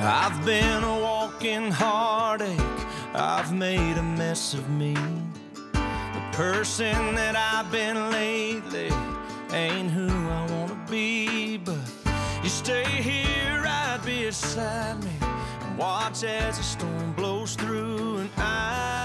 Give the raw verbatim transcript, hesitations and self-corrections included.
I've been a walking heartache, I've made a mess of me. The person that I've been lately ain't who I wanna be. But you stay here right beside me and watch as the storm blows through, and I